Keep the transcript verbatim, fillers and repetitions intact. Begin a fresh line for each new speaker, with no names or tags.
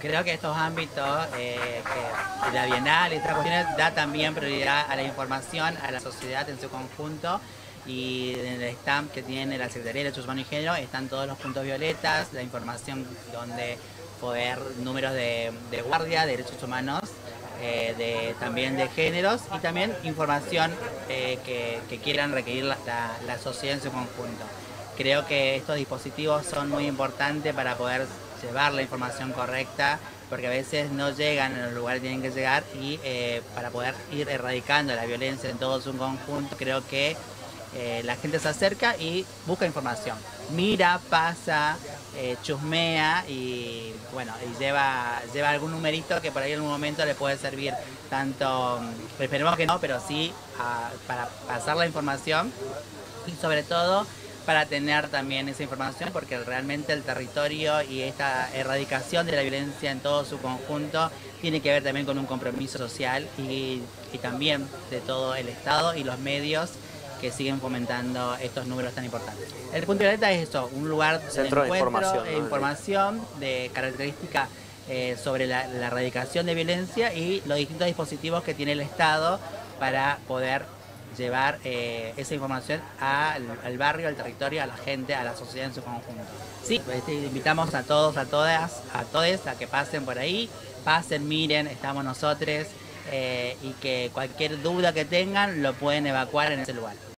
Creo que estos ámbitos, eh, que la Bienal y estas cuestiones, da también prioridad a la información, a la sociedad en su conjunto. Y en el stamp que tiene la Secretaría de Derechos Humanos y Género están todos los puntos violetas, la información donde poder, números de, de guardia, de derechos humanos, eh, de, también de géneros y también información eh, que, que quieran requerir la, la, la sociedad en su conjunto. Creo que estos dispositivos son muy importantes para poder llevar la información correcta, porque a veces no llegan en los lugares que tienen que llegar y eh, para poder ir erradicando la violencia en todo su conjunto, creo que eh, la gente se acerca y busca información. Mira, pasa, eh, chusmea y bueno, y lleva, lleva algún numerito que por ahí en algún momento le puede servir tanto, esperemos que no, pero sí a, para pasar la información y sobre todo para tener también esa información, porque realmente el territorio y esta erradicación de la violencia en todo su conjunto tiene que ver también con un compromiso social y, y también de todo el Estado y los medios que siguen fomentando estos números tan importantes. El punto violeta es eso, un lugar
Centro
de encuentro,
de información,
de
¿no?
información de características eh, sobre la, la erradicación de violencia y los distintos dispositivos que tiene el Estado para poder llevar eh, esa información al, al barrio, al territorio, a la gente, a la sociedad en su conjunto. Sí, este, invitamos a todos, a todas, a todos a que pasen por ahí, pasen, miren, estamos nosotros eh, y que cualquier duda que tengan lo pueden evacuar en ese lugar.